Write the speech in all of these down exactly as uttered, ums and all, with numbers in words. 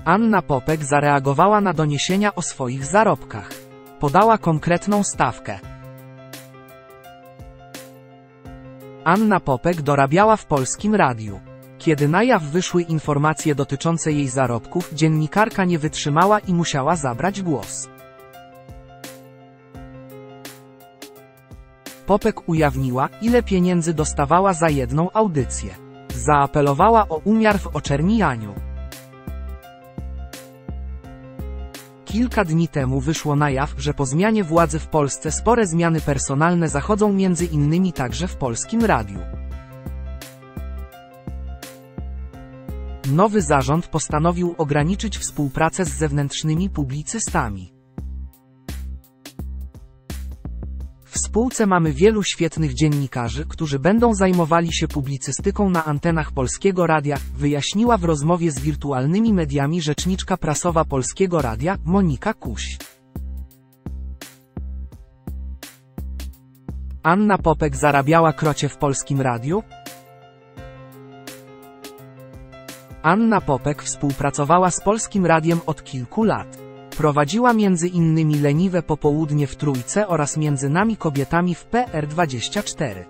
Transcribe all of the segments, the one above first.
Anna Popek zareagowała na doniesienia o swoich zarobkach. Podała konkretną stawkę. Anna Popek dorabiała w Polskim Radiu. Kiedy na jaw wyszły informacje dotyczące jej zarobków, dziennikarka nie wytrzymała i musiała zabrać głos. Popek ujawniła, ile pieniędzy dostawała za jedną audycję. Zaapelowała o umiar w oczernianiu. Kilka dni temu wyszło na jaw, że po zmianie władzy w Polsce spore zmiany personalne zachodzą między innymi także w Polskim Radiu. Nowy zarząd postanowił ograniczyć współpracę z zewnętrznymi publicystami. W spółce mamy wielu świetnych dziennikarzy, którzy będą zajmowali się publicystyką na antenach Polskiego Radia, wyjaśniła w rozmowie z wirtualnymi mediami rzeczniczka prasowa Polskiego Radia, Monika Kuś. Anna Popek zarabiała krocie w Polskim Radiu? Anna Popek współpracowała z Polskim Radiem od kilku lat. Prowadziła między innymi Leniwe popołudnie w Trójce oraz Między nami kobietami w P R dwadzieścia cztery.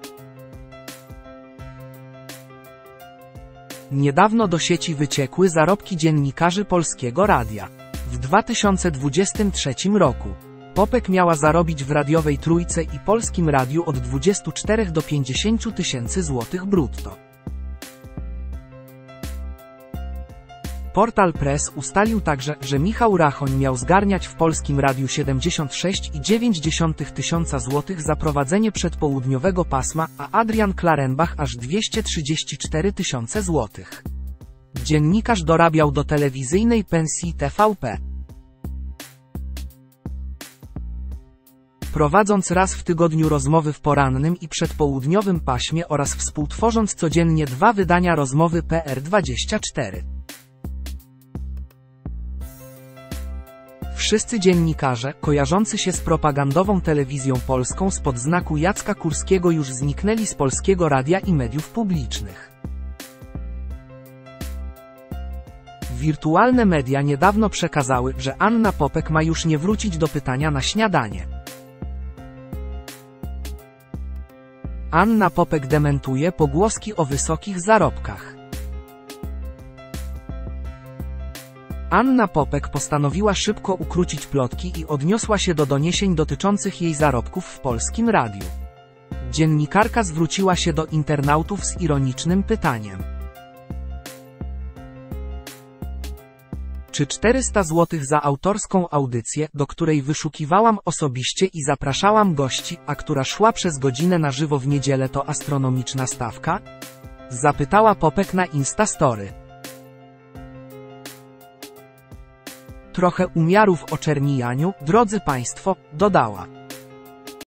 Niedawno do sieci wyciekły zarobki dziennikarzy Polskiego Radia. W dwa tysiące dwudziestym trzecim roku Popek miała zarobić w radiowej Trójce i Polskim Radiu od dwudziestu czterech do pięćdziesięciu tysięcy złotych brutto. Portal Press ustalił także, że Michał Rachoń miał zgarniać w Polskim Radiu siedemdziesiąt sześć i dziewięć dziesiątych tysiąca złotych za prowadzenie przedpołudniowego pasma, a Adrian Klarenbach aż dwieście trzydzieści cztery tysiące złotych. Dziennikarz dorabiał do telewizyjnej pensji T V P. Prowadząc raz w tygodniu rozmowy w porannym i przedpołudniowym paśmie oraz współtworząc codziennie dwa wydania rozmowy P R dwadzieścia cztery. Wszyscy dziennikarze, kojarzący się z propagandową telewizją polską spod znaku Jacka Kurskiego, już zniknęli z Polskiego Radia i mediów publicznych. Wirtualne media niedawno przekazały, że Anna Popek ma już nie wrócić do pytania na śniadanie. Anna Popek dementuje pogłoski o wysokich zarobkach. Anna Popek postanowiła szybko ukrócić plotki i odniosła się do doniesień dotyczących jej zarobków w Polskim Radiu. Dziennikarka zwróciła się do internautów z ironicznym pytaniem. Czy czterysta złotych za autorską audycję, do której wyszukiwałam osobiście i zapraszałam gości, a która szła przez godzinę na żywo w niedzielę, to astronomiczna stawka? Zapytała Popek na Instastory. Trochę umiaru w oczernianiu, drodzy Państwo, dodała.